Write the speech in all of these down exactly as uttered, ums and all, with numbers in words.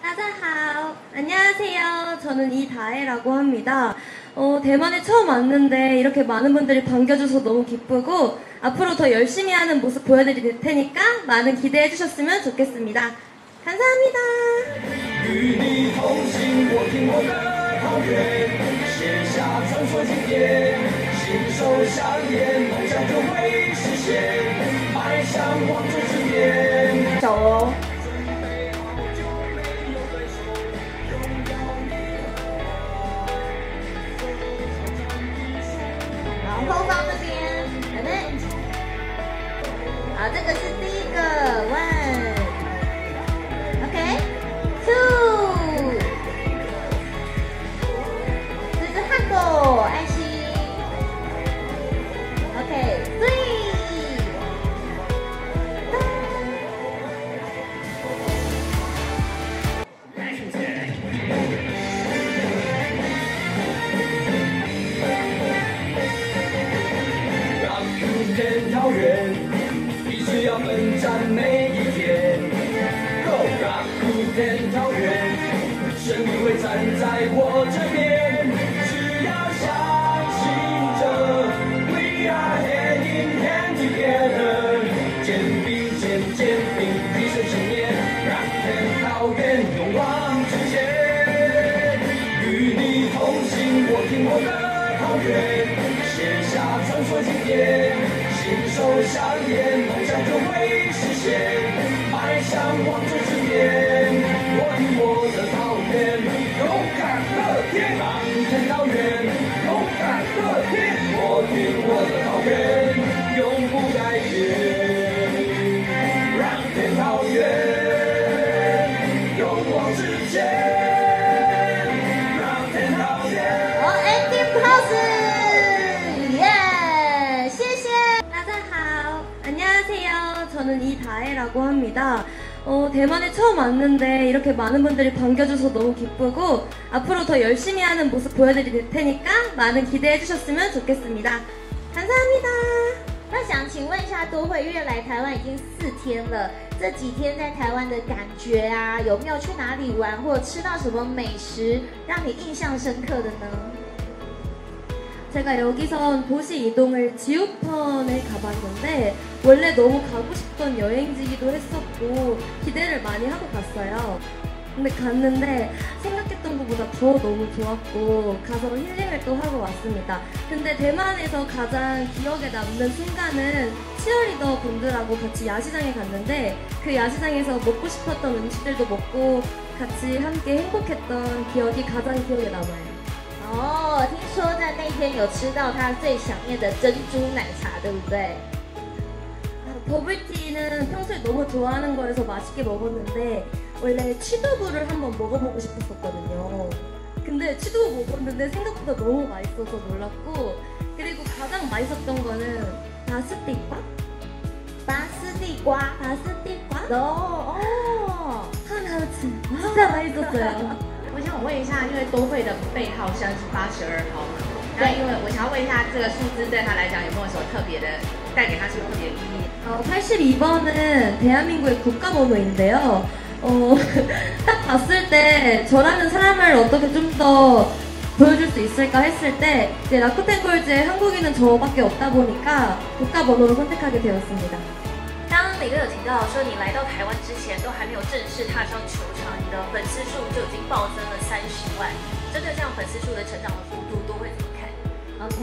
따자하오. 안녕하세요. 저는 이다혜라고 합니다. 어, 대만에 처음 왔는데 이렇게 많은 분들이 반겨줘서 너무 기쁘고 앞으로 더 열심히 하는 모습 보여드릴 테니까 많은 기대해 주셨으면 좋겠습니다. 감사합니다. 저 然后放这边，来来，好，这个是第一个 one，OK，two， 这是汉狗爱心 ，OK，three。 遥远，必须要奋战每一天。Go rock 酷天桃园，生命会站在我这边。只要相信着 ，We are hand in hand together。肩并肩，肩并一生信念，让天桃园勇往直前。与你同行，我听我的桃园，写下传说经典。携手相沿，梦想就会实现，迈向王者之巅。我听我的桃园，勇敢乐天，让天桃园，勇敢乐天。我听我的桃园，永不改变，让天桃园勇往直前，让天桃园。 好 ，ending pose。 안녕하세요. 저는 이다혜라고 합니다. 어, 대만에 처음 왔는데 이렇게 많은 분들이 반겨줘서 너무 기쁘고 앞으로 더 열심히 하는 모습 보여드릴 테니까 많은 기대해 주셨으면 좋겠습니다. 감사합니다. 那想请问一下，多慧，因为来台湾已经四天了，这几天在台湾的感觉啊，有没有去哪里玩，或者吃到什么美食让你印象深刻的呢？ 제가 여기서 도시 이동을 지우펀에 가봤는데 원래 너무 가고 싶던 여행지기도 했었고 기대를 많이 하고 갔어요. 근데 갔는데 생각했던 것보다 더 너무 좋았고 가서 힐링을 또 하고 왔습니다. 근데 대만에서 가장 기억에 남는 순간은 치어리더 분들하고 같이 야시장에 갔는데 그 야시장에서 먹고 싶었던 음식들도 먹고 같이 함께 행복했던 기억이 가장 기억에 남아요. 哦，听说在那天有吃到他最想念的珍珠奶茶，对不对？ 버블티는 평소에 너무 좋아하는 거여서 맛있게 먹었는데 원래 취두부를 한번 먹어보고 싶었었거든요. 근데 취두부 먹었는데 생각보다 너무 맛있어서 놀랐고 그리고 가장 맛있었던 거는 바스티과? 바스티과? 바스티과? 어, 어. 하나치 진짜 맛있었어요. 我想问一下，因为多慧的背号现在是八十二号嘛？那因为我想要问一下，这个数字对他来讲有没有什么特别的，带给他什么特别的意义？ 어, 팔십이 번은 대한민국의 국가번호인데요. 어, 딱 봤을 때 저라는 사람을 어떻게 좀 더 보여줄 수 있을까 했을 때 이제 라쿠텐 골즈의 한국인은 저밖에 없다 보니까 국가번호를 선택하게 되었습니다. 刚刚磊哥有提到说，你来到台湾之前都还没有正式踏上球场，你的粉丝数就已经暴增了三十万。针对这样粉丝数的成长的幅度，都会怎么看 OK。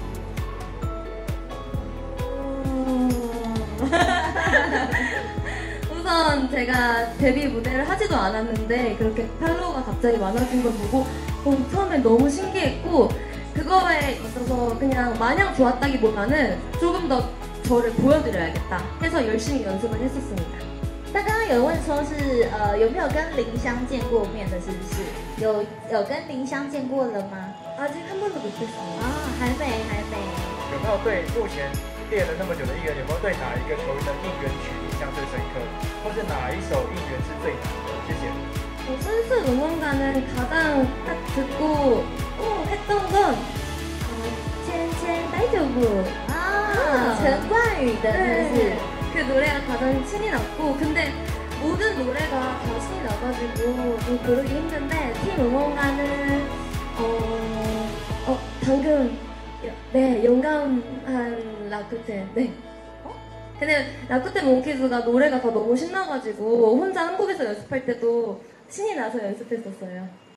우선 제가 데뷔 무대를 하지도 않았는데 그렇게 팔로워가 갑자기 많아진 걸 보고 어, 처음에 너무 신기했고 그거에 있어서 그냥 마냥 좋았다기보다는 조금 더 저를 보여드려야겠다 해서 열심히 연습을 했었습니다. 那刚刚有问说是呃有没有跟林湘见过面的，是不是？有有跟林湘见过了吗？ 아직 한 번도 못했어요. 啊，还没还没。 有没有对目前练了那么久的艺人，有没有对哪一个球员的应援曲印象最深刻，或是哪一首应援是最难的？谢谢。 어, 선수 응원가는 가장 딱 듣고 어, 했던 건 어, 첸첸 다이저부. 아, 陈冠宇的是不是？ 그 노래가 가장 신이 났고 근데 모든 노래가 다 신이 나가지고 좀 고르기 힘든데 팀 응원가는 어, 어 방금 네 영감한 라쿠텐 네. 어? 근데 라쿠텐 몽키즈가 노래가 다 너무 신나가지고 혼자 한국에서 연습할 때도 신이 나서 연습했었어요.